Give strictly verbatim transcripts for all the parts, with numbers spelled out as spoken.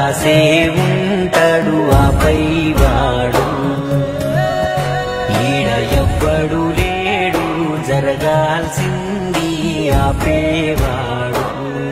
రాసే ఉంటాడు ఆపై వాడు ఈడ ఎవ్వడు లేడు జరగాల్సింది ఆపేవాడు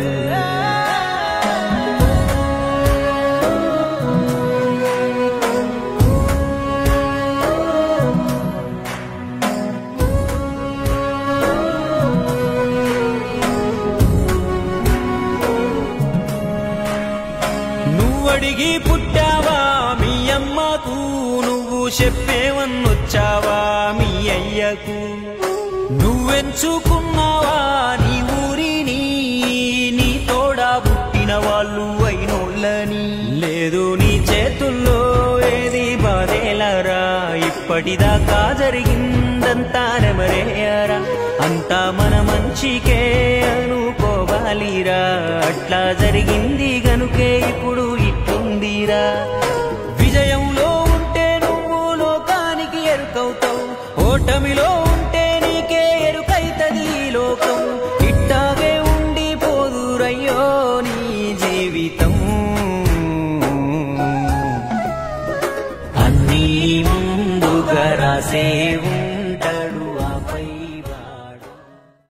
అడిగి పుట్టావా మీ అమ్మకు నువ్వు చెప్పేవన్నొచ్చావా మీ అయ్యకు నువ్వెంచుకున్నావా నీ ఊరిని నీ తోడా పుట్టిన వాళ్ళు అయినోళ్ళని లేదు నీ చేతుల్లో ఏది బాధేలరా ఇప్పటిదాకా జరిగిందంతా నెమరేయరా అంతా మన మంచికే అనుకోవాలిరా అట్లా జరిగింది గనుకే ఇప్పుడు ఇట్టుందిరా విజయంలో ఉంటే నువ్వు లోకానికి ఎరుకవుతావు ఓటమిలో ఉంటే నీకే ఎరుకైతది లోకం ఇట్టాగే ఉండిపోదురయ్యో నీ జీవితం అన్నీ ముందుగా రాసే